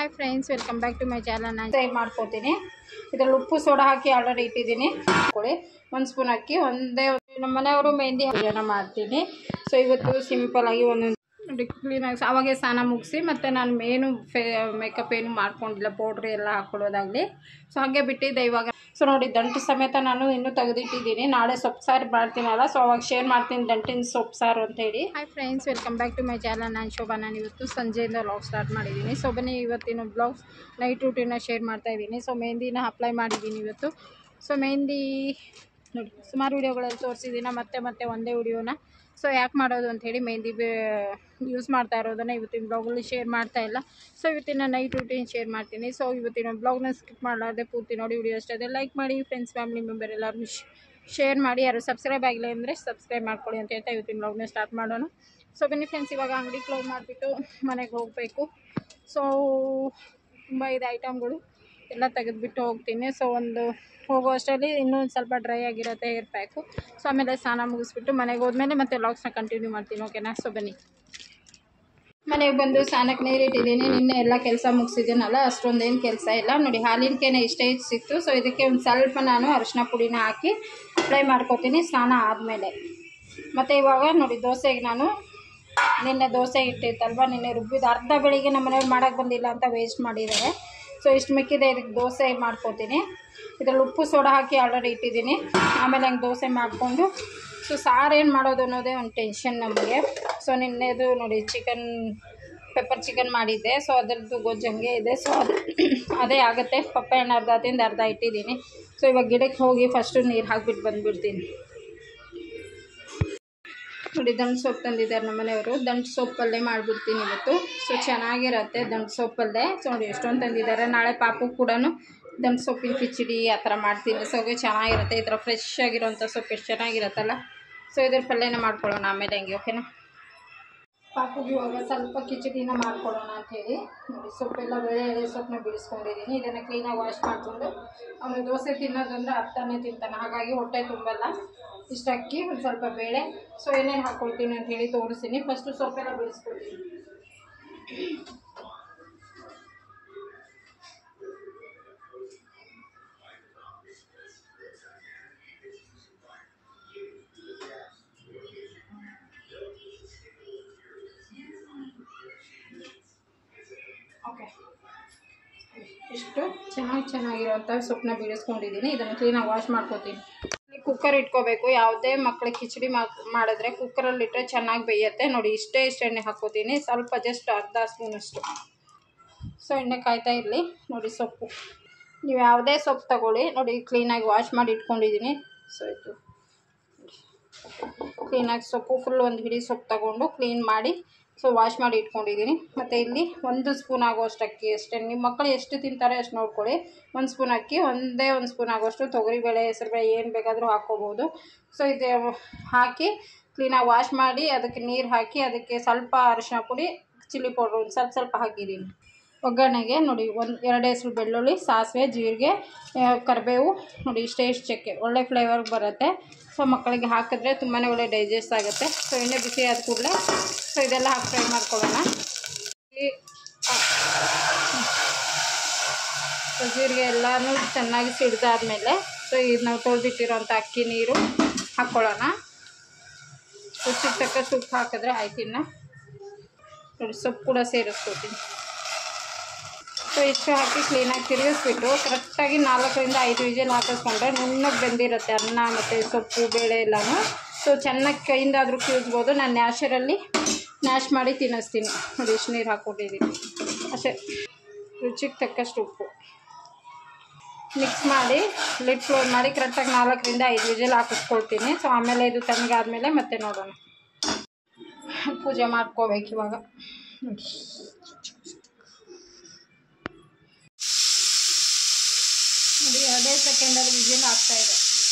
Hi friends, welcome back to my channel. ನಾನು fry ಮಾಡ್ಕೊತೀನಿ. ಇದರಲ್ಲಿ ಉಪ್ಪು ಸೋಡಾ ಹಾಕಿ ಆಲ್ರೆಡಿ ಇಟ್ಟಿದ್ದೀನಿ. ಹಾಕೊಳ್ಳಿ 1 ಸ್ಪೂನ್ ಅಕ್ಕಿ. ಒಂದೇ ನಮ್ಮ ಮನೆಯವರು ಮೆಹಂದಿ ಪೂಜೆನ ಮಾಡ್ತೀನಿ. ಸೊ ಇವತ್ತು ಸಿಂಪಲ್ ಆಗಿ ಒಂದೊಂದು ಕ್ಲೀನಾಗಿ ಅವಾಗೆ ಸ್ನಾನ ಮುಗಿಸಿ ಮತ್ತು ನಾನು ಮೇಕಪ್ ಏನು ಮಾಡ್ಕೊಂಡಿಲ್ಲ, ಪೌಡ್ರ್ ಎಲ್ಲ ಹಾಕ್ಕೊಳ್ಳೋದಾಗಲಿ. ಸೊ ಹಾಗೆ ಬಿಟ್ಟಿದ್ದೆ ಇವಾಗ. ಸೊ ನೋಡಿ, ದಂಟು ಸಮೇತ ನಾನು ಇನ್ನೂ ತೆಗೆದಿಟ್ಟಿದ್ದೀನಿ. ನಾಳೆ ಸೊಪ್ಪು ಸಾರು ಮಾಡ್ತೀನಲ್ಲ, ಸೊ ಅವಾಗ ಶೇರ್ ಮಾಡ್ತೀನಿ ದಂಟಿನ ಸೊಪ್ಪು ಸಾರು ಅಂತೇಳಿ. Hi friends, welcome back to my channel. ನಾನು ಶೋಭಾ. ನಾನು ಇವತ್ತು ಸಂಜೆಯಿಂದ ವ್ಲಾಗ್ ಸ್ಟಾರ್ಟ್ ಮಾಡಿದ್ದೀನಿ. ಸೊ ಬನ್ನಿ, ಇವತ್ತಿನ ಬ್ಲಾಗ್ಸ್ ನೈಟ್ ರೂಟೀನ ಶೇರ್ ಮಾಡ್ತಾಯಿದ್ದೀನಿ. ಸೊ ಮೆಹಂದಿನ ಅಪ್ಲೈ ಮಾಡಿದ್ದೀನಿ ಇವತ್ತು. ಸೊ ಮೆಹಂದಿ ನೋಡಿ, ಸುಮಾರು ವೀಡಿಯೋಗಳಲ್ಲಿ ತೋರಿಸಿದ್ದೀನಿ, ಮತ್ತೆ ಒಂದೇ ವಿಡಿಯೋನ. ಸೊ ಯಾಕೆ ಮಾಡೋದು ಅಂಥೇಳಿ ಮೆಹಂದಿ ಯೂಸ್ ಮಾಡ್ತಾ ಇರೋದನ್ನು ಇವತ್ತಿನ ಬ್ಲಾಗಲ್ಲಿ ಶೇರ್ ಮಾಡ್ತಾ ಇಲ್ಲ. ಸೊ ಇವತ್ತಿನ ನೈಟ್ ರೂಟೀನ್ ಶೇರ್ ಮಾಡ್ತೀನಿ. ಸೊ ಇವತ್ತಿನ ಬ್ಲಾಗ್ನ ಸ್ಕಿಪ್ ಮಾಡಲಾರ್ದೆ ಪೂರ್ತಿ ನೋಡಿ. ವಿಡಿಯೋ ಅಷ್ಟೇ ಅದೇ ಲೈಕ್ ಮಾಡಿ, ಫ್ರೆಂಡ್ಸ್ ಫ್ಯಾಮಿಲಿ ಮೆಂಬರ್ ಎಲ್ಲರಿಗೂ ಶೇರ್ ಮಾಡಿ. ಯಾರು ಸಬ್ಸ್ಕ್ರೈಬ್ ಆಗಿಲ್ಲ ಅಂದರೆ ಸಬ್ಸ್ಕ್ರೈಬ್ ಮಾಡ್ಕೊಳ್ಳಿ ಅಂತ ಹೇಳ್ತಾ ಇವತ್ತಿನ ಬ್ಲಾಗ್ನ ಸ್ಟಾರ್ಟ್ ಮಾಡೋಣ. ಸೊ ಬನ್ನಿ ಫ್ರೆಂಡ್ಸ್, ಇವಾಗ ಅಂಗಡಿ ಕ್ಲೋಸ್ ಮಾಡಿಬಿಟ್ಟು ಮನೆಗೆ ಹೋಗಬೇಕು. ಸೊ ತುಂಬ ಇದೆ ಐಟಮ್ಗಳು ಎಲ್ಲ ತೆಗೆದುಬಿಟ್ಟು ಹೋಗ್ತೀನಿ. ಸೊ ಒಂದು ಹೋಗೋ ಅಷ್ಟರಲ್ಲಿ ಇನ್ನೂ ಸ್ವಲ್ಪ ಡ್ರೈ ಆಗಿರುತ್ತೆ ಹೇರ್ ಪ್ಯಾಕು. ಸೊ ಆಮೇಲೆ ಸ್ನಾನ ಮುಗಿಸ್ಬಿಟ್ಟು ಮನೆಗೆ ಹೋದ್ಮೇಲೆ ಮತ್ತೆ ವ್ಲಾಗ್ಸ್ನ ಕಂಟಿನ್ಯೂ ಮಾಡ್ತೀನಿ. ಓಕೆನಾ? ಸೊ ಬನ್ನಿ. ಮನೆಗೆ ಬಂದು ಸ್ನಾನಕ್ಕೆ ನೀರಿಟ್ಟಿದ್ದೀನಿ. ನಿನ್ನೆ ಎಲ್ಲ ಕೆಲಸ ಮುಗಿಸಿದ್ದೀನಲ್ಲ, ಅಷ್ಟೊಂದೇನು ಕೆಲಸ ಇಲ್ಲ. ನೋಡಿ, ಹಾಲಿನಕೇನೆ ಇಷ್ಟೇ ಸಿಕ್ತು. ಸೊ ಇದಕ್ಕೆ ಒಂದು ಸ್ವಲ್ಪ ನಾನು ಅರಿಶಿನ ಪುಡಿನ ಹಾಕಿ ಫ್ರೈ ಮಾಡ್ಕೊತೀನಿ ಸ್ನಾನ ಆದಮೇಲೆ. ಮತ್ತು ಇವಾಗ ನೋಡಿ, ದೋಸೆಗೆ ನಾನು ನಿನ್ನೆ ದೋಸೆ ಇಟ್ಟಿತ್ತಲ್ವ, ನಿನ್ನೆ ರುಬ್ಬಿದ್ದು ಅರ್ಧ ಬೆಳಿಗ್ಗೆ ನಮ್ಮ ಮನೆಯವ್ರು ಮಾಡೋಕ್ಕೆ ಬಂದಿಲ್ಲ ಅಂತ ವೇಸ್ಟ್ ಮಾಡಿದ್ದಾರೆ. ಸೊ ಇಷ್ಟು ಮಿಕ್ಕಿದೆ, ಇದಕ್ಕೆ ದೋಸೆ ಮಾಡ್ಕೊತೀನಿ. ಇದರಲ್ಲಿ ಉಪ್ಪು ಸೋಡಾ ಹಾಕಿ ಆಲ್ರೆಡಿ ಇಟ್ಟಿದ್ದೀನಿ. ಆಮೇಲೆ ಹಂಗೆ ದೋಸೆ ಮಾಡಿಕೊಂಡು ಸೊ ಸಾರು ಏನು ಮಾಡೋದು ಅನ್ನೋದೇ ಒಂದು ಟೆನ್ಷನ್ ನಮಗೆ. ಸೊ ನಿನ್ನೆದು ನೋಡಿ, ಪೆಪ್ಪರ್ ಚಿಕನ್ ಮಾಡಿದ್ದೆ. ಸೊ ಅದರದ್ದು ಗೊಜ್ಜು ಹಂಗೆ ಇದೆ. ಸೊ ಅದೇ ಆಗುತ್ತೆ. ಪಪ್ಪಾಯ ಹಣ್ಣು ಅರ್ಧ ತಿಂದು ಅರ್ಧ ಇಟ್ಟಿದ್ದೀನಿ. ಸೊ ಇವಾಗ ಗಿಡಕ್ಕೆ ಹೋಗಿ ಫಸ್ಟು ನೀರು ಹಾಕಿಬಿಟ್ಟು ಬಂದುಬಿಡ್ತೀನಿ. ನೋಡಿ, ದಂಟು ಸೊಪ್ಪು ತಂದಿದ್ದಾರೆ ನಮ್ಮ ಮನೆಯವರು. ದಂಟು ಸೊಪ್ಪಲ್ಲೇ ಮಾಡಿಬಿಡ್ತೀನಿ ಇವತ್ತು. ಸೊ ಚೆನ್ನಾಗಿರುತ್ತೆ ದಂಟು ಸೊಪ್ಪಲ್ಲೇ. ಸೊ ನೋಡಿ, ಎಷ್ಟೊಂದು ತಂದಿದ್ದಾರೆ. ನಾಳೆ ಪಾಪು ಕೂಡ ದಂಟು ಸೊಪ್ಪಿನ ಕಿಚಡಿ ಆ ಥರ ಮಾಡ್ತೀನಿ. ಸೊ ಚೆನ್ನಾಗಿರುತ್ತೆ. ಈ ಥರ ಫ್ರೆಶ್ ಆಗಿರೋಂಥ ಸೊಪ್ಪು ಎಷ್ಟು ಚೆನ್ನಾಗಿರುತ್ತಲ್ಲ. ಸೊ ಇದ್ರ ಪಲ್ಯನ ಮಾಡ್ಕೊಳ್ಳೋಣ ಆಮೇಲೆ ಹಂಗೆ. ಓಕೆನಾ? ಪಾಪುಗೆ ಇವಾಗ ಸ್ವಲ್ಪ ಕಿಚಡಿನ ಮಾಡ್ಕೊಳ್ಳೋಣ ಅಂಥೇಳಿ ನೋಡಿ, ಸೊಪ್ಪೆಲ್ಲ ಎಳೆ ಸೊಪ್ಪನ್ನ ಬಿಡಿಸ್ಕೊಂಡಿದ್ದೀನಿ. ಇದನ್ನು ಕ್ಲೀನಾಗಿ ವಾಶ್ ಮಾಡಿಕೊಂಡು, ಅವನು ದೋಸೆ ತಿನ್ನೋದಂದ್ರೆ ಅರ್ಥನೇ ತಿಂತಾನೆ, ಹಾಗಾಗಿ ಹೊಟ್ಟೆ ತುಂಬಲ್ಲ. ಇಷ್ಟು ಅಕ್ಕಿ, ಒಂದು ಸ್ವಲ್ಪ ಬೇಳೆ. ಸೊ ಏನೇನು ಹಾಕ್ಕೊಳ್ತೀನಿ ಅಂಥೇಳಿ ತೋರಿಸ್ತೀನಿ. ಫಸ್ಟು ಸೊಪ್ಪೆಲ್ಲ ಬಿಡಿಸ್ಕೊಳ್ತೀನಿ. ಓಕೆ, ಇಷ್ಟು ಚೆನ್ನಾಗಿರೋಂಥ ಸೊಪ್ಪನ್ನ ಬೀಳಿಸ್ಕೊಂಡಿದ್ದೀನಿ. ಇದನ್ನು ಕ್ಲೀನಾಗಿ ವಾಶ್ ಮಾಡ್ಕೊತೀನಿ. ಕುಕ್ಕರ್ ಇಟ್ಕೋಬೇಕು. ಯಾವುದೇ ಮಕ್ಕಳಿಗೆ ಕಿಚಡಿ ಮಾಡಿದ್ರೆ ಕುಕ್ಕರಲ್ಲಿಟ್ಟರೆ ಚೆನ್ನಾಗಿ ಬೇಯುತ್ತೆ. ನೋಡಿ, ಇಷ್ಟೇ ಎಣ್ಣೆ ಹಾಕ್ಕೋತೀನಿ. ಸ್ವಲ್ಪ ಜಸ್ಟ್ ಅರ್ಧ ಸ್ಪೂನಷ್ಟು. ಸೊ ಎಣ್ಣೆ ಕಾಯ್ತಾ ಇರಲಿ. ನೋಡಿ, ಸೊಪ್ಪು ನೀವು ಯಾವುದೇ ಸೊಪ್ಪು ತಗೊಳ್ಳಿ. ನೋಡಿ, ಕ್ಲೀನಾಗಿ ವಾಶ್ ಮಾಡಿ ಇಟ್ಕೊಂಡಿದ್ದೀನಿ. ಸೊ ಇದು ಕ್ಲೀನಾಗಿ ಸೊಪ್ಪು ಫುಲ್ ಒಂದು ಹಿಡಿ ಸೊಪ್ಪು ತಗೊಂಡು ಕ್ಲೀನ್ ಮಾಡಿ ಸೊ ವಾಶ್ ಮಾಡಿ ಇಟ್ಕೊಂಡಿದ್ದೀನಿ. ಮತ್ತು ಇಲ್ಲಿ 1 ಸ್ಪೂನ್ ಆಗೋಷ್ಟು ಅಕ್ಕಿ ಅಷ್ಟೇ. ನಿಮ್ಮ ಮಕ್ಕಳು ಎಷ್ಟು ತಿಂತಾರೆ ಅಷ್ಟು ನೋಡ್ಕೊಳ್ಳಿ. 1 ಸ್ಪೂನ್ ಅಕ್ಕಿ, 1 ಸ್ಪೂನ್ ಆಗೋಷ್ಟು ತೊಗರಿಬೇಳೆ, ಹೆಸರುಬೇಳೆ ಏನು ಬೇಕಾದರೂ ಹಾಕ್ಕೋಬೋದು. ಸೊ ಇದು ಹಾಕಿ ಕ್ಲೀನಾಗಿ ವಾಶ್ ಮಾಡಿ ಅದಕ್ಕೆ ನೀರು ಹಾಕಿ ಅದಕ್ಕೆ ಸ್ವಲ್ಪ ಅರಿಶಿನ ಪುಡಿ, ಚಿಲ್ಲಿ ಪೌಡ್ರು ಒಂದು ಸ್ವಲ್ಪ ಹಾಕಿದ್ದೀನಿ. ಒಗ್ಗರಣೆಗೆ ನೋಡಿ, 2 ಹೆಸರು ಬೆಳ್ಳುಳ್ಳಿ, ಸಾಸಿವೆ, ಜೀರಿಗೆ, ಕರಿಬೇವು, ನೋಡಿ ಇಷ್ಟೇ ಚಕ್ಕೆ. ಒಳ್ಳೆ ಫ್ಲೇವರ್ ಬರುತ್ತೆ. ಸೊ ಮಕ್ಕಳಿಗೆ ಹಾಕಿದ್ರೆ ತುಂಬಾ ಒಳ್ಳೆ ಡೈಜೆಸ್ಟ್ ಆಗುತ್ತೆ. ಸೊ ಎಣ್ಣೆ ಬಿಸಿ ಆದ ಕೂಡಲೇ ಸೊ ಇದೆಲ್ಲ ಹಾಕಿ ಫ್ರೈ ಮಾಡ್ಕೊಳ್ಳೋಣ. ಸೊ ಜೀರಿಗೆ ಎಲ್ಲನೂ ಚೆನ್ನಾಗಿ ಸಿಡ್ದಾದ್ಮೇಲೆ ಸೊ ಇದು ನಾವು ತೊಳೆದಿಟ್ಟಿರೋಂಥ ಅಕ್ಕಿ ನೀರು ಹಾಕ್ಕೊಳ್ಳೋಣ. ರುಚಿಗೆ ತಕ್ಕಷ್ಟು ಉಪ್ಪು ಹಾಕಿದ್ರೆ ಆಯ್ತು. ಇನ್ನು ನೋಡಿ, ಸೊಪ್ಪು ಕೂಡ ಸೇರಿಸ್ಕೊತೀನಿ. ಸೊ ಇಷ್ಟು ಹಾಕಿ ಕ್ಲೀನಾಗಿ ತಿರುಗಿಸ್ಬಿಟ್ಟು ಕರೆಕ್ಟಾಗಿ 4ರಿಂದ 5 ವಿಜಿಲ್ ಹಾಕಿಸ್ಕೊಂಡ್ರೆ ನುಣ್ಣಗೆ ಬೆಂದಿರುತ್ತೆ ಅನ್ನ ಮತ್ತು ಸೊಪ್ಪು ಬೇಳೆ ಎಲ್ಲನೂ. ಸೊ ಚೆನ್ನಾಗಿ ಕೈಯಿಂದಾದರೂ ಕಿವುಚ್ಬೋದು. ನಾನು ನ್ಯಾಶ್ ಮಾಡಿ ತಿನ್ನಿಸ್ತೀನಿ. ನೋಡಿ, ಇಷ್ಟು ನೀರು ಹಾಕ್ಕೊಟ್ಟಿದ್ದೀನಿ ಅಷ್ಟೇ. ರುಚಿಗೆ ತಕ್ಕಷ್ಟು ಉಪ್ಪು ಮಿಕ್ಸ್ ಮಾಡಿ ಲಿಡ್ ಕ್ಲೋಸ್ ಮಾಡಿ ಕರೆಕ್ಟಾಗಿ 4ರಿಂದ 5 ವಿಜಿಲ್ ಹಾಕಿಸ್ಕೊಳ್ತೀನಿ. ಸೊ ಆಮೇಲೆ ಇದು ತಣ್ಣಗಾದ್ಮೇಲೆ ಮತ್ತೆ ನೋಡೋಣ. ಪೂಜೆ ಮಾಡ್ಕೋಬೇಕು ಇವಾಗ. ನೋಡಿ, ನೋಡಿ 2 ಸೆಕೆಂಡಲ್ಲಿ ವಿಜಿಲ್ ಆಗ್ತಾಯಿದೆ.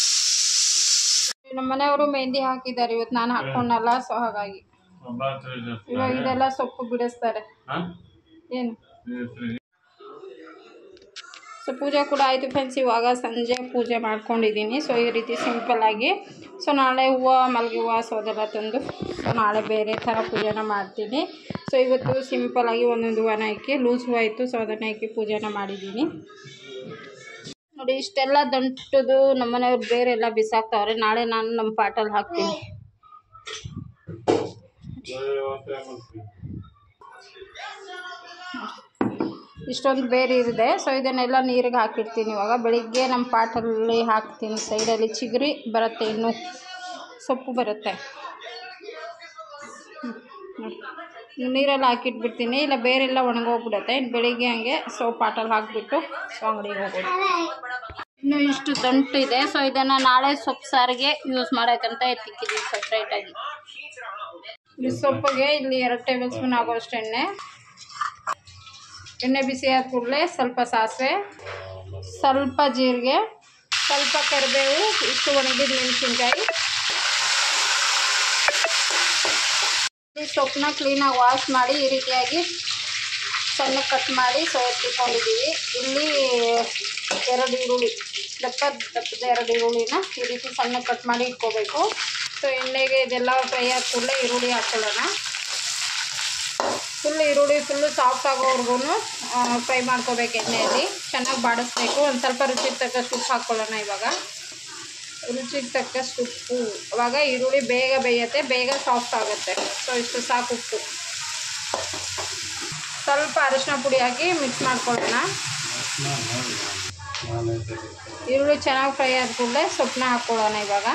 ನಮ್ಮ ಮನೆಯವರು ಮೆಹಂದಿ ಹಾಕಿದ್ದಾರೆ ಇವತ್ತು, ನಾನು ಹಾಕ್ಕೊಂಡಲ್ಲ. ಸೊ ಹಾಗಾಗಿ ಇವಾಗ ಇದೆಲ್ಲ ಸೊಪ್ಪು ಬಿಡಿಸ್ತಾರೆ. ಏನು ಸೊ ಪೂಜೆ ಕೂಡ ಆಯಿತು ಫ್ರೆಂಡ್ಸ್. ಇವಾಗ ಸಂಜೆ ಪೂಜೆ ಮಾಡ್ಕೊಂಡಿದ್ದೀನಿ. ಸೊ ಈ ರೀತಿ ಸಿಂಪಲ್ಲಾಗಿ. ಸೊ ನಾಳೆ ಹೂವು, ಮಲ್ಲಿಗೆ ಹೂವು, ಸೋದೆಲ್ಲ ತಂದು ನಾಳೆ ಬೇರೆ ಥರ ಪೂಜೆನ ಮಾಡ್ತೀನಿ. ಸೊ ಇವತ್ತು ಸಿಂಪಲ್ಲಾಗಿ ಒಂದೊಂದು ಹೂವನ ಹಾಕಿ, ಲೂಸ್ ಹೂವು ಇತ್ತು, ಸೊ ಅದನ್ನು ಹಾಕಿ ಪೂಜೆನ ಮಾಡಿದ್ದೀನಿ. ನೋಡಿ ಇಷ್ಟೆಲ್ಲ ದಂಟುದು ನಮ್ಮನೆಯವ್ರು ಬೇರೆ ಎಲ್ಲ ಬಿಸಾಕ್ತಾವ್ರೆ. ನಾಳೆ ನಾನು ನಮ್ಮ ಪಾಟಲ್ಲಿ ಹಾಕ್ತೀನಿ. ಇಷ್ಟೊಂದು ಬೇರೆ ಇದೆ. ಸೊ ಇದನ್ನೆಲ್ಲ ನೀರಿಗೆ ಹಾಕಿರ್ತೀನಿ. ಇವಾಗ ಬೆಳಿಗ್ಗೆ ನಮ್ಮ ಪಾಟಲ್ಲಿ ಹಾಕ್ತೀನಿ. ಸೈಡಲ್ಲಿ ಚಿಗುರಿ ಬರುತ್ತೆ, ಇನ್ನೂ ಸೊಪ್ಪು ಬರುತ್ತೆ. ನೀರಲ್ಲಿ ಹಾಕಿಟ್ಬಿಡ್ತೀನಿ, ಇಲ್ಲ ಬೇರೆಲ್ಲ ಒಣಗೋಗ್ಬಿಡುತ್ತೆ. ಇನ್ನು ಬೆಳಿಗ್ಗೆ ಹಂಗೆ ಸೊ ಪಾಟಲ್ಲಿ ಹಾಕಿಬಿಟ್ಟು ಸೊ ಅಂಗಡಿಗೆ ಹೋಗೋದು. ಇನ್ನು ಇಷ್ಟು ದಂಟು ಇದೆ. ಸೊ ಇದನ್ನು ನಾಳೆ ಸೊಪ್ಪು ಸಾರಿಗೆ ಯೂಸ್ ಮಾಡೋಕ್ಕಂತ ಎತ್ತಿಕ್ಕಿದ್ದೀವಿ ಸಪ್ರೇಟಾಗಿ. ಈ ಸೊಪ್ಪಿಗೆ ಇಲ್ಲಿ 2 ಟೇಬಲ್ ಸ್ಪೂನ್ ಆಗೋಷ್ಟು ಎಣ್ಣೆ ಬಿಸಿ ಆದ ಕೂಡಲೇ ಸ್ವಲ್ಪ ಸಾಸಿವೆ, ಸ್ವಲ್ಪ ಜೀರಿಗೆ, ಸ್ವಲ್ಪ ಕರಿಬೇವು, ಇಷ್ಟು ಒಣಗಿದ ಮೆಣಸಿನ್ಕಾಯಿ. ಈ ಸೊಪ್ಪನ್ನ ಕ್ಲೀನಾಗಿ ವಾಶ್ ಮಾಡಿ ಈ ರೀತಿಯಾಗಿ ಸಣ್ಣ ಕಟ್ ಮಾಡಿ ಸೊ ಎತ್ತಿಕೊಂಡಿದ್ದೀವಿ. ಇಲ್ಲಿ 2 ಈರುಳ್ಳಿ, ದಪ್ಪದ 2 ಈರುಳ್ಳಿನ ಈ ರೀತಿ ಸಣ್ಣ ಕಟ್ ಮಾಡಿ ಇಟ್ಕೋಬೇಕು. ಸೊ ಎಣ್ಣೆಗೆ ಇದೆಲ್ಲ ಫ್ರೈ ಆದ ಕೂಡಲೇ ಈರುಳ್ಳಿ ಹಾಕ್ಕೊಳ್ಳೋಣ. ಈರುಳ್ಳಿ ಫುಲ್ಲು ಸಾಫ್ಟ್ ಆಗೋವರೆಗೂ ಫ್ರೈ ಮಾಡ್ಕೋಬೇಕು. ಎಣ್ಣೆಯಲ್ಲಿ ಚೆನ್ನಾಗಿ ಬಾಡಿಸ್ಬೇಕು. ಒಂದು ಸ್ವಲ್ಪ ರುಚಿಗೆ ತಕ್ಕಷ್ಟು ಉಪ್ಪು ಹಾಕ್ಕೊಳ್ಳೋಣ. ಇವಾಗ ರುಚಿಗೆ ತಕ್ಕಷ್ಟು ಉಪ್ಪು. ಅವಾಗ ಈರುಳ್ಳಿ ಬೇಗ ಬೇಯುತ್ತೆ, ಬೇಗ ಸಾಫ್ಟ್ ಆಗುತ್ತೆ. ಸೊ ಇಷ್ಟು ಸಾಕು ಉಪ್ಪು. ಸ್ವಲ್ಪ ಅರಿಶಿನ ಪುಡಿ ಹಾಕಿ ಮಿಕ್ಸ್ ಮಾಡ್ಕೊಳ್ಳೋಣ. ಈರುಳ್ಳಿ ಚೆನ್ನಾಗಿ ಫ್ರೈ ಆದ ಕೂಡಲೇ ಸೊಪ್ಪನ್ನ ಹಾಕ್ಕೊಳ್ಳೋಣ. ಇವಾಗ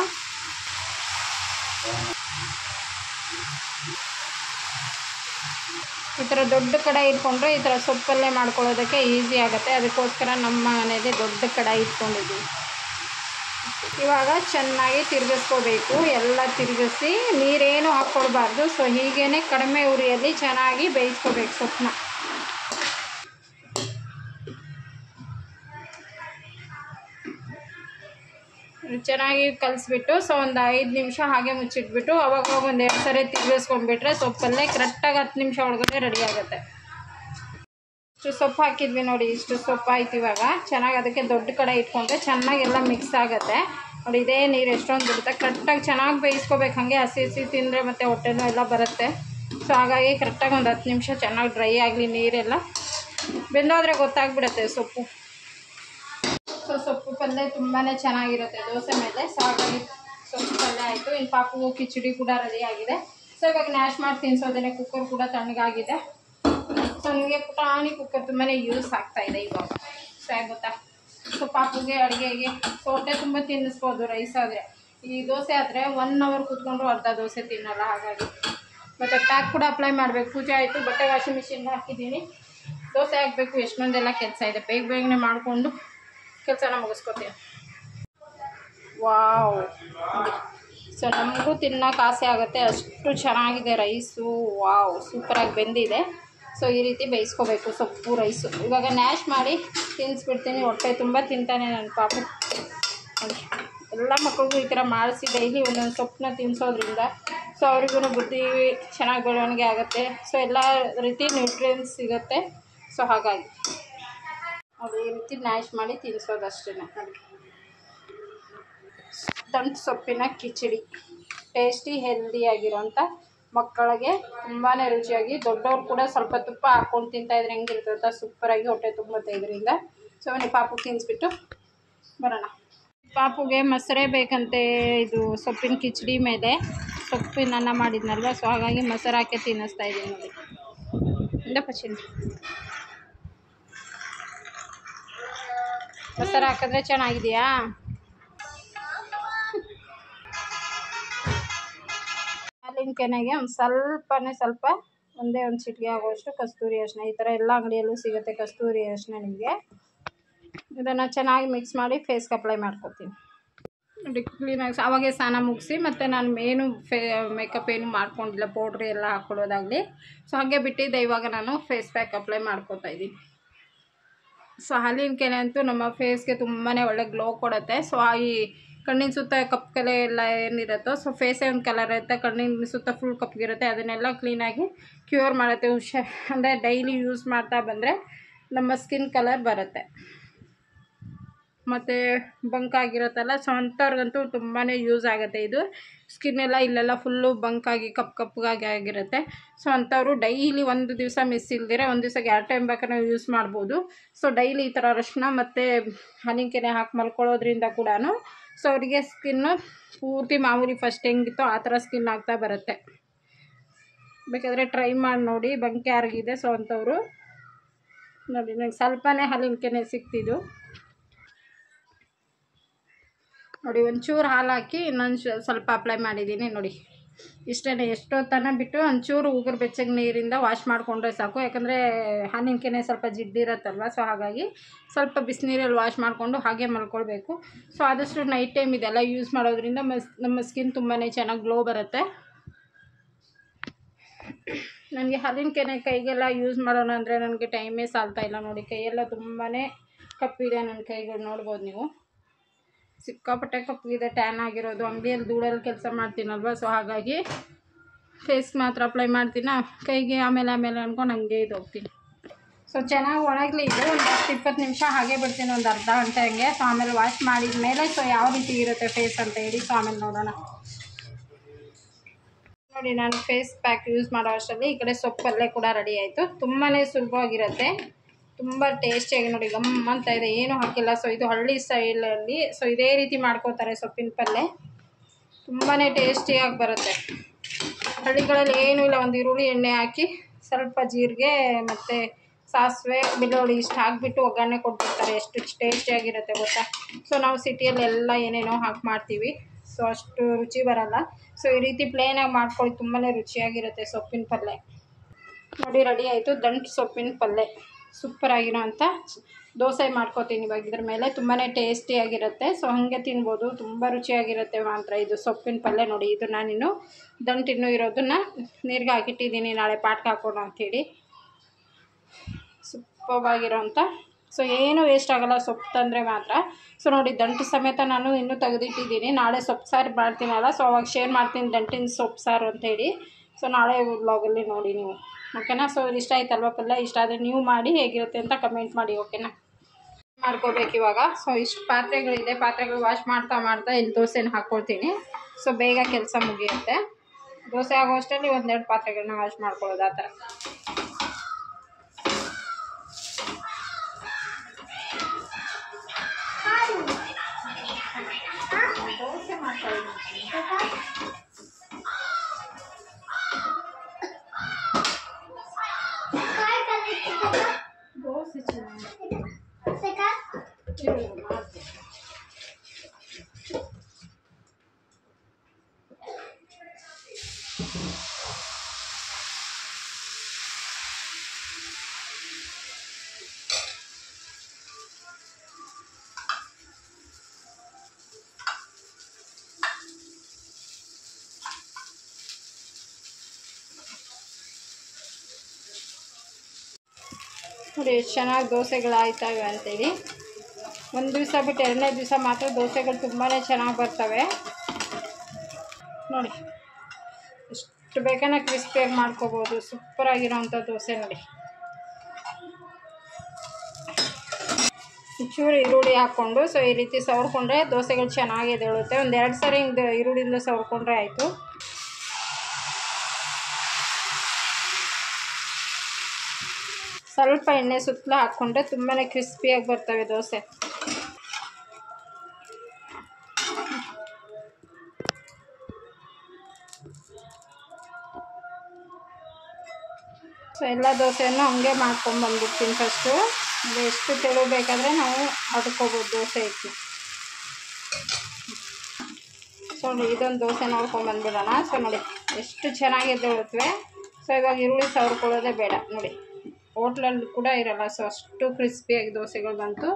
ಈ ಥರ ದೊಡ್ಡ ಕಡಾಯಿ ಇಟ್ಕೊಂಡ್ರೆ ಈ ಥರ ಸೊಪ್ಪಲ್ಲೇ ಮಾಡ್ಕೊಳ್ಳೋದಕ್ಕೆ ಈಸಿ ಆಗುತ್ತೆ. ಅದಕ್ಕೋಸ್ಕರ ನಮ್ಮ ಮನೇಲಿ ದೊಡ್ಡ ಕಡಾಯಿ ಇಟ್ಕೊಂಡಿದ್ದೀವಿ. ಇವಾಗ ಚೆನ್ನಾಗಿ ತಿರುಗಿಸ್ಕೋಬೇಕು. ಎಲ್ಲ ತಿರುಗಿಸಿ ನೀರೇನು ಹಾಕ್ಕೊಳ್ಬಾರ್ದು. ಸೊ ಹೀಗೇ ಕಡಿಮೆ ಉರಿಯಲ್ಲಿ ಚೆನ್ನಾಗಿ ಬೇಯಿಸ್ಕೋಬೇಕು ಸೊಪ್ಪನ್ನ. ಚೆನ್ನಾಗಿ ಕಲಿಸ್ಬಿಟ್ಟು ಸೊ ಒಂದು 5 ನಿಮಿಷ ಹಾಗೆ ಮುಚ್ಚಿಟ್ಬಿಟ್ಟು ಅವಾಗ ಒಂದು 2 ಸರಿ ತಿರುಗಿಸ್ಕೊಂಡ್ಬಿಟ್ರೆ ಸೊಪ್ಪಲ್ಲೇ ಕರೆಕ್ಟಾಗಿ 10 ನಿಮಿಷ ಒಳಗಡೆ ರೆಡಿ ಆಗುತ್ತೆ. ಇಷ್ಟು ಸೊಪ್ಪು ಹಾಕಿದ್ವಿ ನೋಡಿ, ಇಷ್ಟು ಸೊಪ್ಪು ಆಯ್ತು. ಇವಾಗ ಚೆನ್ನಾಗಿ ಅದಕ್ಕೆ ದೊಡ್ಡ ಕಡಾಯಿ ಇಟ್ಕೊಂಡ್ರೆ ಚೆನ್ನಾಗಿ ಎಲ್ಲ ಮಿಕ್ಸ್ ಆಗುತ್ತೆ ನೋಡಿ. ಇದೇ ನೀರು ಎಷ್ಟೊಂದು ಬಿಡುತ್ತೆ. ಕರೆಕ್ಟಾಗಿ ಚೆನ್ನಾಗಿ ಬೇಯಿಸ್ಕೋಬೇಕು. ಹಾಗೆ ಹಸಿ ಹಸಿ ತಿಂದರೆ ಮತ್ತು ಹೊಟ್ಟೆನೂ ಎಲ್ಲ ಬರುತ್ತೆ. ಸೊ ಹಾಗಾಗಿ ಕರೆಕ್ಟಾಗಿ ಒಂದು 10 ನಿಮಿಷ ಚೆನ್ನಾಗಿ ಡ್ರೈ ಆಗಲಿ. ನೀರೆಲ್ಲ ಬೆಂದೋದ್ರೆ ಗೊತ್ತಾಗ್ಬಿಡುತ್ತೆ ಸೊಪ್ಪು. ಸೊ ಸೊಪ್ಪು ಪಲ್ಯ ತುಂಬಾ ಚೆನ್ನಾಗಿರುತ್ತೆ ದೋಸೆ ಮೇಲೆ. ಸೊ ಹಾಗಾಗಿ ಸೊಪ್ಪು ಪಲ್ಯ ಆಯಿತು. ಇನ್ನು ಪಾಪು ಕಿಚಡಿ ಕೂಡ ರೆಡಿ ಆಗಿದೆ. ಸೊ ಇವಾಗ ನ್ಯಾಶ್ ಮಾಡಿ ತಿನ್ನಿಸೋದೇನೆ. ಕುಕ್ಕರ್ ಕೂಡ ತಣ್ಣಗಾಗಿದೆ. ಸೊ ನನಗೆ ಪುಟಾಣಿ ಕುಕ್ಕರ್ ತುಂಬಾ ಯೂಸ್ ಆಗ್ತಾಯಿದೆ ಇವಾಗ. ಸೊ ಗೊತ್ತಾ, ಸೊ ಪಾಪುಗೆ ಅಡುಗೆಗೆ ಸೊ ಹೊಟ್ಟೆ ತುಂಬ ತಿನ್ನಿಸ್ಬೋದು ರೈಸ್ ಆದರೆ. ಈ ದೋಸೆ ಆದರೆ 1 ಅವರ್ ಕೂತ್ಕೊಂಡ್ರು ಅರ್ಧ ದೋಸೆ ತಿನ್ನೋಲ್ಲ. ಹಾಗಾಗಿ ಮತ್ತು ಪ್ಯಾಕ್ ಕೂಡ ಅಪ್ಲೈ ಮಾಡಬೇಕು. ಪೂಜೆ ಆಯಿತು, ಬಟ್ಟೆ ವಾಷಿಂಗ್ ಮಿಷಿನ್ಗೆ ಹಾಕಿದ್ದೀನಿ. ದೋಸೆ ಹಾಕಬೇಕು. ಎಷ್ಟೊಂದೆಲ್ಲ ಕೆಲಸ ಇದೆ. ಬೇಗನೆ ಮಾಡಿಕೊಂಡು ಕೆಲಸನ ಮುಗಿಸ್ಕೊತೀನಿ. ವಾವ್, ಸೊ ನಮಗೂ ತಿನ್ನೋಕೆ ಆಸೆ ಆಗುತ್ತೆ, ಅಷ್ಟು ಚೆನ್ನಾಗಿದೆ ರೈಸು. ವಾವ್, ಸೂಪರಾಗಿ ಬೆಂದಿದೆ. ಸೊ ಈ ರೀತಿ ಬೇಯಿಸ್ಕೋಬೇಕು ಸೊಪ್ಪು ರೈಸು. ಇವಾಗ ನ್ಯಾಶ್ ಮಾಡಿ ತಿನ್ನಿಸ್ಬಿಡ್ತೀನಿ. ಹೊಟ್ಟೆ ತುಂಬ ತಿಂತಾನೆ ನನ್ನ ಪಾಪು. ಎಲ್ಲ ಮಕ್ಳಿಗೂ ಈ ಥರ ಮಾಡಿಸಿ ಡೈಲಿ ಒಂದೊಂದು ಸೊಪ್ಪನ್ನ ತಿನ್ನಿಸೋದ್ರಿಂದ ಸೊ ಅವ್ರಿಗೂ ಬುದ್ಧಿ ಚೆನ್ನಾಗಿ ಬೆಳವಣಿಗೆ ಆಗುತ್ತೆ. ಸೊ ಎಲ್ಲ ರೀತಿ ನ್ಯೂಟ್ರಿಯನ್ಸ್ ಸಿಗುತ್ತೆ. ಸೊ ಹಾಗಾಗಿ ಅದು ಈ ರೀತಿ ನ್ಯಾಶ್ ಮಾಡಿ ತಿನ್ನಿಸೋದಷ್ಟೇ ನೋಡಿ. ದಂಟು ಸೊಪ್ಪಿನ ಕಿಚಡಿ ಟೇಸ್ಟಿ ಹೆಲ್ದಿಯಾಗಿರೋಂಥ ಮಕ್ಕಳಿಗೆ ತುಂಬಾ ರುಚಿಯಾಗಿ, ದೊಡ್ಡವ್ರು ಕೂಡ ಸ್ವಲ್ಪ ತುಪ್ಪ ಹಾಕ್ಕೊಂಡು ತಿಂತಾಯಿದ್ರೆ ಹೆಂಗಿರ್ತದೆ ಸೂಪರಾಗಿ ಹೊಟ್ಟೆ ತುಂಬುತ್ತೆ ಇದರಿಂದ. ಸೊ ನೀವು ಪಾಪು ತಿನ್ನಿಸ್ಬಿಟ್ಟು ಬರೋಣ. ಪಾಪುಗೆ ಮೊಸರೇ ಬೇಕಂತೆ. ಇದು ಸೊಪ್ಪಿನ ಕಿಚಡಿ ಮೇಲೆ ಸೊಪ್ಪಿನ ಅನ್ನ ಮಾಡಿದ್ನಲ್ವ, ಸೊ ಹಾಗಾಗಿ ಮೊಸರು ಹಾಕಿ ತಿನ್ನಿಸ್ತಾ ಇದ್ದೀನಿ ನೋಡಿ. ಇಂದ ಪಚಿನ ಮೊಸರು ಹಾಕಿದ್ರೆ ಚೆನ್ನಾಗಿದೆಯಾ? ಹಾಲಿನ ಕೆನೆಗೆ ಒಂದು ಸ್ವಲ್ಪ ಒಂದೇ ಒಂದು ಚಿಟಿಕೆ ಆಗುವಷ್ಟು ಕಸ್ತೂರಿ ಅರಿಶಿನ. ಈ ಥರ ಎಲ್ಲ ಅಂಗಡಿಯಲ್ಲೂ ಸಿಗುತ್ತೆ ಕಸ್ತೂರಿ ಅರಿಶಿನ ನಿಮಗೆ. ಇದನ್ನು ಚೆನ್ನಾಗಿ ಮಿಕ್ಸ್ ಮಾಡಿ ಫೇಸ್ಗೆ ಅಪ್ಲೈ ಮಾಡ್ಕೊತೀನಿ ನೋಡಿ. ಕ್ಲೀನಾಗಿ ಅವಾಗೆ ಸ್ನಾನ ಮುಗಿಸಿ ಮತ್ತು ನಾನು ಮೇಕಪ್ ಏನು ಮಾಡ್ಕೊಂಡಿಲ್ಲ, ಪೌಡ್ರ್ ಎಲ್ಲ ಹಾಕ್ಕೊಳ್ಳೋದಾಗಲಿ. ಸೊ ಹಾಗೆ ಬಿಟ್ಟಿದ್ದೆ. ಇವಾಗ ನಾನು ಫೇಸ್ ಪ್ಯಾಕ್ ಅಪ್ಲೈ ಮಾಡ್ಕೊತಾ ಇದ್ದೀನಿ. ಸೊ ಹಾಲಿನ ಕೆನೆ ಅಂತೂ ನಮ್ಮ ಫೇಸ್ಗೆ ತುಂಬಾ ಒಳ್ಳೆ ಗ್ಲೋ ಕೊಡುತ್ತೆ. ಸೊ ಈ ಕಣ್ಣಿನ ಸುತ್ತ ಕಪ್ಪು ಕಲೆ ಎಲ್ಲ ಏನಿರುತ್ತೋ, ಸೊ ಫೇಸೇ ಒಂದು ಕಲರ್ ಇರುತ್ತೆ, ಕಣ್ಣಿನ ಸುತ್ತ ಫುಲ್ ಕಪ್ಪಗಿರುತ್ತೆ, ಅದನ್ನೆಲ್ಲ ಕ್ಲೀನಾಗಿ ಕ್ಯೂರ್ ಮಾಡುತ್ತೆ. ಅಂದರೆ ಡೈಲಿ ಯೂಸ್ ಮಾಡ್ತಾ ಬಂದರೆ ನಮ್ಮ ಸ್ಕಿನ್ ಕಲರ್ ಬರುತ್ತೆ. ಮತ್ತು ಬಂಕ್ ಆಗಿರುತ್ತಲ್ಲ, ಸೊ ಅಂಥವ್ರಿಗಂತೂ ತುಂಬಾ ಯೂಸ್ ಆಗುತ್ತೆ ಇದು. ಸ್ಕಿನ್ನೆಲ್ಲ ಇಲ್ಲೆಲ್ಲ ಫುಲ್ಲು ಬಂಕಾಗಿ ಕಪ್ಪಗಾಗಿ ಆಗಿರುತ್ತೆ. ಸೊ ಅಂಥವ್ರು ಡೈಲಿ ಒಂದು ದಿವಸ ಮಿಸ್ ಇಲ್ದಿರೆ ಒಂದು ದಿವಸಕ್ಕೆ 2 ಟೈಮ್ ಬೇಕಾದ್ರೆ ನಾವು ಯೂಸ್ ಮಾಡ್ಬೋದು. ಸೊ ಡೈಲಿ ಈ ಥರ ಅರಶಿನ ಮತ್ತು ಹನಿಕೆನೆ ಹಾಕಿ ಮಲ್ಕೊಳ್ಳೋದ್ರಿಂದ ಕೂಡ ಸೊ ಅವರಿಗೆ ಸ್ಕಿನ್ನು ಪೂರ್ತಿ ಮಾಮೂಲಿ ಫಸ್ಟ್ ಹೆಂಗಿತ್ತೋ ಆ ಥರ ಸ್ಕಿನ್ ಆಗ್ತಾ ಬರುತ್ತೆ. ಬೇಕಾದರೆ ಟ್ರೈ ಮಾಡಿ ನೋಡಿ, ಬಂಕೆ ಯಾರಿಗಿದೆ ಸೊ ಅಂಥವ್ರು ನೋಡಿ. ನನಗೆ ಸ್ವಲ್ಪನೇ ಹಾಲಿನ ಸಿಕ್ತಿದ್ದು ನೋಡಿ. ಒಂಚೂರು ಹಾಲು ಹಾಕಿ ಇನ್ನೊಂದು ಸ್ವಲ್ಪ ಅಪ್ಲೈ ಮಾಡಿದ್ದೀನಿ ನೋಡಿ. ಇಷ್ಟೇ, ಎಷ್ಟೊತ್ತನ ಬಿಟ್ಟು ಒಂಚೂರು ಉಗುರು ಬೆಚ್ಚಗೆ ನೀರಿಂದ ವಾಶ್ ಮಾಡಿಕೊಂಡ್ರೆ ಸಾಕು. ಯಾಕಂದರೆ ಹಾಲಿನ ಸ್ವಲ್ಪ ಜಿಡ್ಡಿರತ್ತಲ್ವ, ಸೊ ಹಾಗಾಗಿ ಸ್ವಲ್ಪ ಬಿಸಿನೀರಲ್ಲಿ ವಾಶ್ ಮಾಡಿಕೊಂಡು ಹಾಗೆ ಮಲ್ಕೊಳ್ಬೇಕು. ಸೊ ಆದಷ್ಟು ನೈಟ್ ಟೈಮ್ ಇದೆಲ್ಲ ಯೂಸ್ ಮಾಡೋದ್ರಿಂದ ನಮ್ಮ ಸ್ಕಿನ್ ತುಂಬಾ ಚೆನ್ನಾಗಿ ಗ್ಲೋ ಬರುತ್ತೆ. ನನಗೆ ಹಾಲಿನ ಕೈಗೆಲ್ಲ ಯೂಸ್ ಮಾಡೋಣ ಅಂದರೆ ನನಗೆ ಟೈಮೇ ಸಾಲ್ತಾ ಇಲ್ಲ ನೋಡಿ. ಕೈಯೆಲ್ಲ ತುಂಬಾ ಕಪ್ಪಿದೆ ನನ್ನ ಕೈಗಳು, ನೋಡ್ಬೋದು ನೀವು. ಸಿಕ್ಕಾಪಟ್ಟೆ ಕಪ್ಪಿದೆ, ಟ್ಯಾನ್ ಆಗಿರೋದು. ಅಂಗಡಿಯಲ್ಲಿ ಧೂಳಲ್ಲಿ ಕೆಲಸ ಮಾಡ್ತೀನಲ್ವ, ಸೊ ಹಾಗಾಗಿ ಫೇಸ್ಗೆ ಮಾತ್ರ ಅಪ್ಲೈ ಮಾಡ್ತೀನಿ, ಕೈಗೆ ಆಮೇಲೆ ಅಂದ್ಕೊಂಡು ಹಂಗೆ ಇದು ಹೋಗ್ತೀನಿ. ಸೊ ಚೆನ್ನಾಗಿ ಒಣಗಲಿ ಇದು. ಒಂದು 10-20 ನಿಮಿಷ ಹಾಗೆ ಬಿಡ್ತೀನಿ, ಒಂದು ಅರ್ಧ ಗಂಟೆ ಹಂಗೆ. ಸೊ ಆಮೇಲೆ ವಾಶ್ ಮಾಡಿದ ಮೇಲೆ ಸೊ ಯಾವ ರೀತಿ ಇರುತ್ತೆ ಫೇಸ್ ಅಂತ ಹೇಳಿ ಸೊ ಆಮೇಲೆ ನೋಡೋಣ ನೋಡಿ. ನಾನು ಫೇಸ್ ಪ್ಯಾಕ್ ಯೂಸ್ ಮಾಡೋ ಅಷ್ಟರಲ್ಲಿ ಈ ಕಡೆ ಸೊಪ್ಪಲ್ಲೇ ಕೂಡ ರೆಡಿ ಆಯಿತು. ತುಂಬಾ ಸುಲಭವಾಗಿರುತ್ತೆ, ತುಂಬ ಟೇಸ್ಟಿಯಾಗಿ ನೋಡಿ, ಗಮ್ಮಂತ ಇದೆ, ಏನೂ ಹಾಕಿಲ್ಲ. ಸೊ ಇದು ಹಳ್ಳಿ ಸ್ಟೈಲಲ್ಲಿ ಸೊ ಇದೇ ರೀತಿ ಮಾಡ್ಕೋತಾರೆ ಸೊಪ್ಪಿನ ಪಲ್ಯ, ತುಂಬಾ ಟೇಸ್ಟಿಯಾಗಿ ಬರುತ್ತೆ. ಹಳ್ಳಿಗಳಲ್ಲಿ ಏನೂ ಇಲ್ಲ, ಒಂದು ಈರುಳ್ಳಿ ಎಣ್ಣೆ ಹಾಕಿ ಸ್ವಲ್ಪ ಜೀರಿಗೆ ಮತ್ತು ಸಾಸಿವೆ ಬೆಳ್ಳುಳ್ಳಿ ಇಷ್ಟು ಹಾಕಿಬಿಟ್ಟು ಒಗ್ಗರಣೆ ಕೊಟ್ಬಿಡ್ತಾರೆ. ಎಷ್ಟು ಟೇಸ್ಟಿಯಾಗಿರುತ್ತೆ ಗೊತ್ತಾ. ಸೊ ನಾವು ಸಿಟಿಯಲ್ಲಿ ಎಲ್ಲ ಏನೇನೋ ಹಾಕಿ ಮಾಡ್ತೀವಿ, ಸೊ ಅಷ್ಟು ರುಚಿ ಬರಲ್ಲ. ಸೊ ಈ ರೀತಿ ಪ್ಲೇನಾಗಿ ಮಾಡ್ಕೊಳ್ಳಿ, ತುಂಬಾ ರುಚಿಯಾಗಿರುತ್ತೆ ಸೊಪ್ಪಿನ ಪಲ್ಯ ನೋಡಿ. ರೆಡಿ ಆಯಿತು ದಂಟು ಸೊಪ್ಪಿನ ಪಲ್ಯ. ಸೂಪರಾಗಿರೋ ಅಂಥ ದೋಸೆ ಮಾಡ್ಕೋತೀನಿ ಇವಾಗ ಇದ್ರ ಮೇಲೆ. ತುಂಬಾ ಟೇಸ್ಟಿಯಾಗಿರುತ್ತೆ, ಸೊ ಹಾಗೆ ತಿನ್ಬೋದು, ತುಂಬ ರುಚಿಯಾಗಿರುತ್ತೆ ಮಾತ್ರ ಇದು ಸೊಪ್ಪಿನ ಪಲ್ಯ ನೋಡಿ. ಇದು ನಾನಿನ್ನು ದಂಟಿನ್ನು ಇರೋದನ್ನು ನೀರಿಗೆ ಹಾಕಿಟ್ಟಿದ್ದೀನಿ, ನಾಳೆ ಪಾಟ್ಗೆ ಹಾಕೋಣ ಅಂಥೇಳಿ. ಸೂಪರಾಗಿರೋಂಥ ಸೊ ಏನೂ ವೇಸ್ಟ್ ಆಗೋಲ್ಲ ಸೊಪ್ಪು ತಂದರೆ ಮಾತ್ರ. ಸೊ ನೋಡಿ ದಂಟು ಸಮೇತ ನಾನು ಇನ್ನೂ ತೆಗೆದಿಟ್ಟಿದ್ದೀನಿ, ನಾಳೆ ಸೊಪ್ಪು ಸಾರು ಮಾಡ್ತೀನಲ್ಲ, ಸೊ ಅವಾಗ ಶೇರ್ ಮಾಡ್ತೀನಿ ದಂಟಿನ ಸೊಪ್ಪು ಸಾರು ಅಂಥೇಳಿ. ಸೊ ನಾಳೆ ವ್ಲಾಗಲ್ಲಿ ನೋಡಿ ನೀವು, ಓಕೆನಾ. ಸೊ ಇಷ್ಟ ಆಯ್ತಲ್ವ ಪಲ್ಯ? ಇಷ್ಟ ಆದರೆ ನೀವು ಮಾಡಿ ಹೇಗಿರುತ್ತೆ ಅಂತ ಕಮೆಂಟ್ ಮಾಡಿ, ಓಕೆನಾ. ಮಾಡ್ಕೋಬೇಕು ಇವಾಗ. ಸೊ ಇಷ್ಟು ಪಾತ್ರೆಗಳಿದೆ, ಪಾತ್ರೆಗಳು ವಾಶ್ ಮಾಡ್ತಾ ಇಲ್ಲಿ ದೋಸೆನ ಹಾಕ್ಕೊಳ್ತೀನಿ. ಸೊ ಬೇಗ ಕೆಲಸ ಮುಗಿಯುತ್ತೆ. ದೋಸೆ ಆಗೋ ಅಷ್ಟರಲ್ಲಿ 1-2 ಪಾತ್ರೆಗಳನ್ನ ವಾಶ್ ಮಾಡ್ಕೊಳ್ಳೋದು ಆ ಥರ. ದೋಸೆ ಮಾಡ್ಕೊಳ್ಳಿ ದೋಸೆ ಚೆನ್ನಾಗಿ ನೋಡಿ ಎಷ್ಟು ಚೆನ್ನಾಗಿ ದೋಸೆಗಳಾಯ್ತವೆ ಅಂತೇಳಿ. ಒಂದು ದಿವಸ ಬಿಟ್ಟು 2ನೇ ದಿವಸ ಮಾತ್ರ ದೋಸೆಗಳು ತುಂಬಾ ಚೆನ್ನಾಗಿ ಬರ್ತವೆ ನೋಡಿ. ಎಷ್ಟು ಬೇಕಾನ ಕ್ರಿಸ್ಪಿಯಾಗಿ ಮಾಡ್ಕೋಬೋದು, ಸೂಪರಾಗಿರೋವಂಥ ದೋಸೆ ನೋಡಿ. ಚೂರು ಈರುಳ್ಳಿ ಹಾಕ್ಕೊಂಡು ಸೊ ಈ ರೀತಿ ಸವರ್ಕೊಂಡ್ರೆ ದೋಸೆಗಳು ಚೆನ್ನಾಗಿ ಎದ್ದೇಳುತ್ತೆ. ಒಂದು 2 ಸರಿ ಹಿಂಗೆ ಈರುಳ್ಳಿಯಿಂದ ಸವರ್ಕೊಂಡ್ರೆ ಆಯಿತು. ಸ್ವಲ್ಪ ಎಣ್ಣೆ ಸುತ್ತಲೂ ಹಾಕ್ಕೊಂಡ್ರೆ ತುಂಬಾ ಕ್ರಿಸ್ಪಿಯಾಗಿ ಬರ್ತವೆ ದೋಸೆ. ಸೊ ಎಲ್ಲ ದೋಸೆಯನ್ನು ಹಂಗೆ ಮಾಡ್ಕೊಂಡು ಬಂದ್ಬಿಡ್ತೀನಿ ಫಸ್ಟು. ಅದು ಎಷ್ಟು ತೆಳು ಬೇಕಾದರೆ ನಾವು ಅದ್ಕೋಬೋದು ದೋಸೆ ಹಿಟ್ಟು. ಸೊ ಇದೊಂದು ದೋಸೆ ನೋಡ್ಕೊಂಡ್ಬಂದ್ಬಿಡೋಣ. ಸೊ ನೋಡಿ ಎಷ್ಟು ಚೆನ್ನಾಗಿ ಎದ್ದೇಳುತ್ತವೆ. ಸೊ ಇವಾಗ ಈರುಳ್ಳಿ ಸವರ್ಕೊಳ್ಳೋದೇ ಬೇಡ ನೋಡಿ, ಹೋಟ್ಲಲ್ಲಿ ಕೂಡ ಇರಲ್ಲ. ಸೊ ಅಷ್ಟು ಕ್ರಿಸ್ಪಿಯಾಗಿ ದೋಸೆಗಳು ಬಂತು.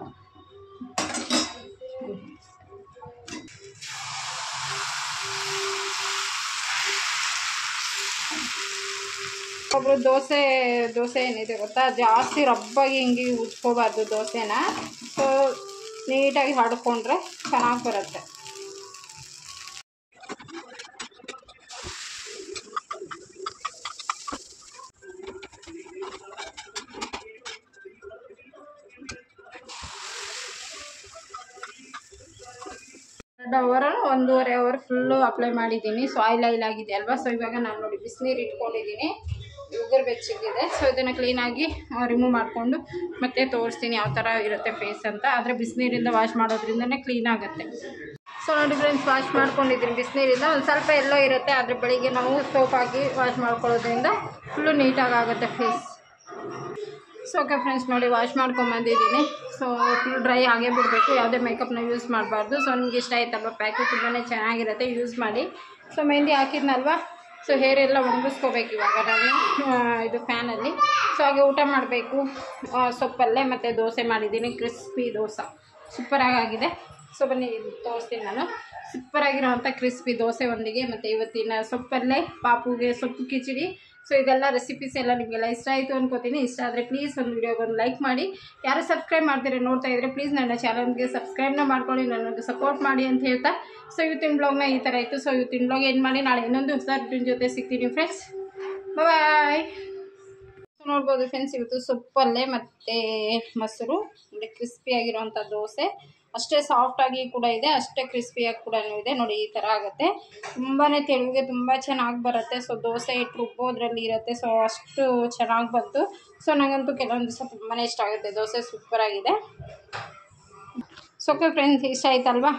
ಒಬ್ಬರು ದೋಸೆ ಏನಿದೆ ಗೊತ್ತಾ, ಜಾಸ್ತಿ ರಬ್ಬಾಗಿ ಹಿಂಗೆ ಉಜ್ಕೋಬಾರ್ದು ದೋಸೆನ. ಸೊ ನೀಟಾಗಿ ಹಡ್ಕೊಂಡ್ರೆ ಚೆನ್ನಾಗಿ ಬರುತ್ತೆ. 1 1.5 ಅವರ್ ಫುಲ್ಲು ಅಪ್ಲೈ ಮಾಡಿದ್ದೀನಿ. ಸೊ ಆಯಿಲ್ ಆಗಿದೆ ಅಲ್ವಾ. ಸೊ ಇವಾಗ ನಾನು ನೋಡಿ ಬಿಸಿನೀರು ಇಟ್ಕೊಂಡಿದ್ದೀನಿ, ಉಗುರು ಬೆಚ್ಚಗಿದೆ. ಸೊ ಇದನ್ನು ಕ್ಲೀನಾಗಿ ರಿಮೂವ್ ಮಾಡಿಕೊಂಡು ಮತ್ತೆ ತೋರಿಸ್ತೀನಿ ಯಾವ ಥರ ಇರುತ್ತೆ ಫೇಸ್ ಅಂತ. ಆದರೆ ಬಿಸಿನೀರಿಂದ ವಾಶ್ ಮಾಡೋದ್ರಿಂದನೇ ಕ್ಲೀನ್ ಆಗುತ್ತೆ. ಸೊ ನೋಡಿ ಫ್ರೆಂಡ್ಸ್, ವಾಶ್ ಮಾಡ್ಕೊಂಡಿದ್ದೀನಿ ಬಿಸಿನೀರಿಂದ. ಒಂದು ಸ್ವಲ್ಪ ಎಲ್ಲೋ ಇರುತ್ತೆ, ಆದರೆ ಬೆಳಿಗ್ಗೆ ನಾವು ಸೋಪ್ ಹಾಕಿ ವಾಶ್ ಮಾಡ್ಕೊಳ್ಳೋದ್ರಿಂದ ಫುಲ್ಲು ನೀಟಾಗಿ ಆಗುತ್ತೆ ಫೇಸ್. ಸೊ ಓಕೆ ಫ್ರೆಂಡ್ಸ್, ನೋಡಿ ವಾಶ್ ಮಾಡ್ಕೊಂಬಂದಿದ್ದೀನಿ. ಸೊ ಫುಲ್ ಡ್ರೈ ಆಗೇ ಬಿಡಬೇಕು, ಯಾವುದೇ ಮೇಕಪ್ನ ಯೂಸ್ ಮಾಡಬಾರ್ದು. ಸೊ ನಿಮ್ಗೆ ಇಷ್ಟ ಆಯ್ತಲ್ವ ಪ್ಯಾಕು, ತುಂಬಾ ಚೆನ್ನಾಗಿರುತ್ತೆ, ಯೂಸ್ ಮಾಡಿ. ಸೊ ಮೆಹಂದಿ ಹಾಕಿದ್ನಲ್ವ, ಸೊ ಹೇರ್ ಎಲ್ಲ ಒಣಗಿಸ್ಕೋಬೇಕು ಇವಾಗ ನಾನು ಇದು ಫ್ಯಾನಲ್ಲಿ. ಸೊ ಹಾಗೆ ಊಟ ಮಾಡಬೇಕು. ಸೊಪ್ಪಲ್ಲೇ ಮತ್ತು ದೋಸೆ ಮಾಡಿದ್ದೀನಿ, ಕ್ರಿಸ್ಪಿ ದೋಸೆ ಸೂಪರಾಗಿದೆ. ಸೊ ಬನ್ನಿ ತೋರಿಸ್ತೀನಿ ನಾನು. ಸೂಪರಾಗಿರೋವಂಥ ಕ್ರಿಸ್ಪಿ ದೋಸೆ ಒಂದಿಗೆ ಮತ್ತು ಇವತ್ತಿನ ಸೊಪ್ಪಲ್ಲೇ ಪಾಪುಗೆ ಸೊಪ್ಪು ಕಿಚಡಿ. ಸೊ ಇದೆಲ್ಲ ರೆಸಿಪೀಸ್ ಎಲ್ಲ ನಿಮಗೆಲ್ಲ ಇಷ್ಟ ಆಯಿತು ಅನ್ಕೋತೀನಿ. ಇಷ್ಟ ಆದರೆ ಪ್ಲೀಸ್ ಒಂದು ವಿಡಿಯೋಗೊಂದು ಲೈಕ್ ಮಾಡಿ. ಯಾರು ಸಬ್ಸ್ಕ್ರೈಬ್ ಮಾಡ್ತೀರಿ ನೋಡ್ತಾ ಇದ್ದರೆ ಪ್ಲೀಸ್ ನನ್ನ ಚಾನಲ್ಗೆ ಸಬ್ಸ್ಕ್ರೈಬ್ನ ಮಾಡ್ಕೊಳ್ಳಿ, ನನಗೆ ಸಪೋರ್ಟ್ ಮಾಡಿ ಅಂತ ಹೇಳ್ತಾ. ಸೊ ಇವತ್ತಿನ ಬ್ಲಾಗ್ನ ಈ ಥರ ಇತ್ತು. ಸೊ ಇವತ್ತಿನ ಬ್ಲಾಗ್ ಏನು ಮಾಡಿ ನಾಳೆ ಇನ್ನೊಂದು ಹೊಸ ರೂಟಿನ್ ಜೊತೆ ಸಿಗ್ತೀನಿ ಫ್ರೆಂಡ್ಸ್. ಬಾಯ್. ನೋಡ್ಬೋದು ಫ್ರೆಂಡ್ಸ್, ಇವತ್ತು ಸೊಪ್ಪಲ್ಲೇ ಮತ್ತು ಮೊಸರು ಅಂದರೆ ಕ್ರಿಸ್ಪಿಯಾಗಿರೋವಂಥ ದೋಸೆ. ಅಷ್ಟೇ ಸಾಫ್ಟಾಗಿ ಕೂಡ ಇದೆ, ಅಷ್ಟೇ ಕ್ರಿಸ್ಪಿಯಾಗಿ ಕೂಡ ಇದೆ. ನೋಡಿ ಈ ಥರ ಆಗುತ್ತೆ, ತುಂಬಾ ತೆಳುಗೆ ತುಂಬ ಚೆನ್ನಾಗಿ ಬರುತ್ತೆ. ಸೊ ದೋಸೆ ಹಿಟ್ಟು ರುಬ್ಬೋದ್ರಲ್ಲಿ ಇರುತ್ತೆ. ಸೊ ಅಷ್ಟು ಚೆನ್ನಾಗಿ ಬಂತು. ಸೊ ನನಗಂತೂ ಕೆಲವೊಂದು ದಿವಸ ತುಂಬಾ ಇಷ್ಟ ಆಗುತ್ತೆ ದೋಸೆ, ಸೂಪರಾಗಿದೆ. ಸೊ ಓಕೆ ಫ್ರೆಂಡ್ಸ್, ಇಷ್ಟ ಆಯ್ತಲ್ವಾ?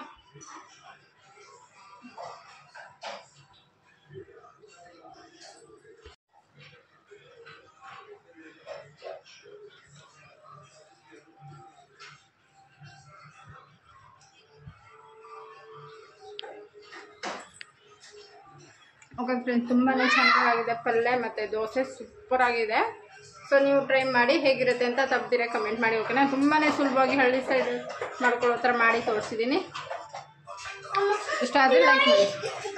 ಓಕೆ ಫ್ರೆಂಡ್ಸ್, ತುಂಬಾ ಚೆನ್ನಾಗಿದೆ ಪಲ್ಯ ಮತ್ತು ದೋಸೆ ಸೂಪರಾಗಿದೆ. ಸೊ ನೀವು ಟ್ರೈ ಮಾಡಿ, ಹೇಗಿರುತ್ತೆ ಅಂತ ತಪ್ಪದಿರ ಕಮೆಂಟ್ ಮಾಡಿ. ಓಕೆನಾ? ತುಂಬಾ ಸುಲಭವಾಗಿ ಹಳ್ಳಿ ಸೈಡ್ ಮಾಡ್ಕೊಳ್ಳೋ ಥರ ಮಾಡಿ ತೋರಿಸಿದ್ದೀನಿ. ಇಷ್ಟ ಆದರೆ ಲೈಕ್ ಮಾಡಿ.